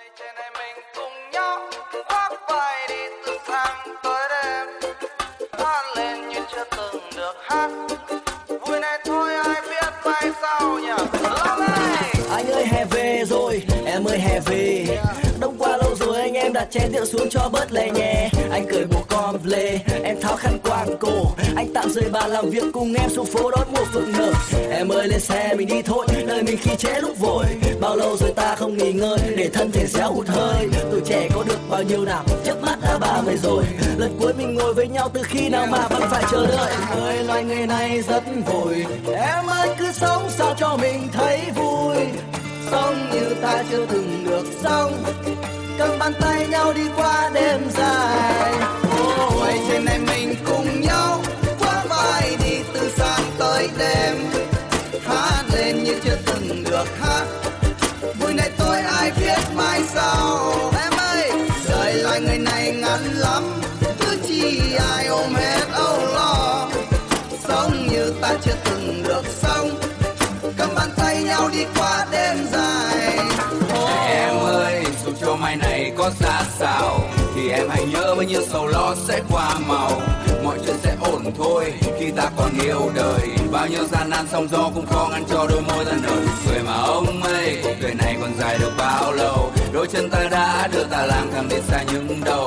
trên này mình cùng nhau khoác vai đi từ sáng tới đêm, hát lên như chưa từng được hát. Vui này thôi ai biết mai sau nhỉ. Anh ơi hè về rồi, em ơi hè về. Đông qua lâu rồi anh em đặt chén rượu xuống cho bớt lè nhẹ. Anh cởi bộ com lê, em tháo khăn quàng cổ. Anh tạm rời bàn làm việc cùng em xuống phố đón mùa phượng nở. Em ơi lên xe mình đi thôi, đời mình khi trễ lúc vội. Bao lâu rồi ta không nghỉ ngơi, để thân thể réo hụt hơi. Tuổi trẻ có được bao nhiêu nào, chớp mắt đã 30 rồi. Lần cuối mình ngồi với nhau từ khi nào mà vẫn phải chờ đợi. Ơi loài người này rất vội, em ơi cứ sống sao cho mình thấy vui. Sống như ta chưa từng được sống, cầm bàn tay nhau đi qua đêm dài. Vậy trên này mình cùng nhau khoác vai đi từ sáng tới đêm, hát lên như chưa từng được hát. Vui này tôi ai biết mai sau. Em ơi, đời loài người này ngắn lắm, cứ chi ai ôm hết âu lo. Sống như ta chưa từng được sống, cầm bàn tay nhau đi qua đêm dài. Em ơi, dù cho mai này có ra sao thì em hãy nhớ bao nhiêu sầu lo sẽ qua màu. Mọi chuyện sẽ ổn thôi khi ta còn yêu đời. Bao nhiêu gian nan sóng gió cũng khó ngăn cho đôi môi ta nở cười mà ông ơi. Cuộc đời này còn dài được bao lâu, đôi chân ta đã đưa ta lang thang đến xa những đâu.